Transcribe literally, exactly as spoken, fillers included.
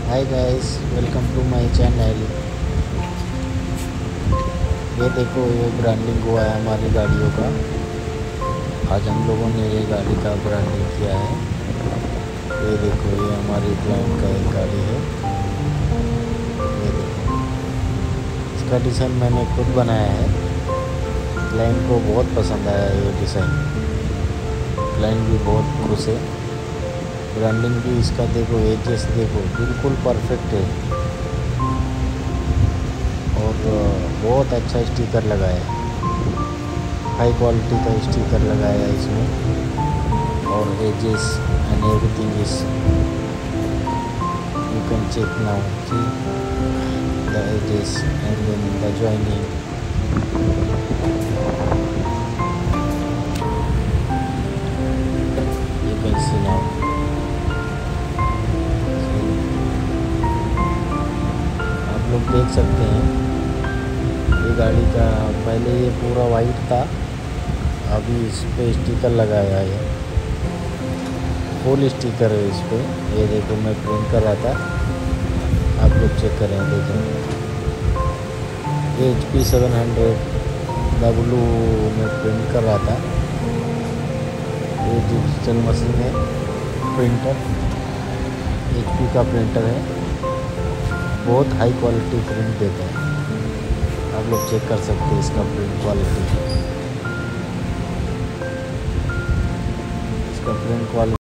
Hi guys, welcome to my channel. ये देखो, ये ब्रांडिंग हुआ है हमारी गाड़ियों का। आज हम लोगों ने ये गाड़ी का ब्रांडिंग किया है। ये देखो, ये हमारी क्लाइंट का एक गाड़ी है। ये देखो, इसका डिज़ाइन मैंने खुद बनाया है। क्लाइंट को बहुत पसंद आया ये डिज़ाइन। क्लाइंट भी बहुत खुश है। ब्रांडिंग भी इसका देखो, एजेस देखो बिल्कुल परफेक्ट है और बहुत अच्छा स्टिकर लगाया है। हाई क्वालिटी का स्टिकर लगाया है इसमें और edges and everything is you can check now. See the edges and then the joining. You can see now. लोग देख सकते हैं ये गाड़ी का पहले ये पूरा वाइट था, अभी इस पे स्टिकर लगाया है। फुल स्टिकर है इस पे। ये देखो, मैं प्रिंट कर रहा था, आप लोग चेक करें। देखें, ये H P seven hundred W में प्रिंट कर रहा था। ये डिजिटल मशीन है, प्रिंटर एच पी का प्रिंटर है। बहुत हाई क्वालिटी प्रिंट देता है। आप लोग चेक कर सकते हैं इसका प्रिंट क्वालिटी। इसका प्रिंट क्वालिटी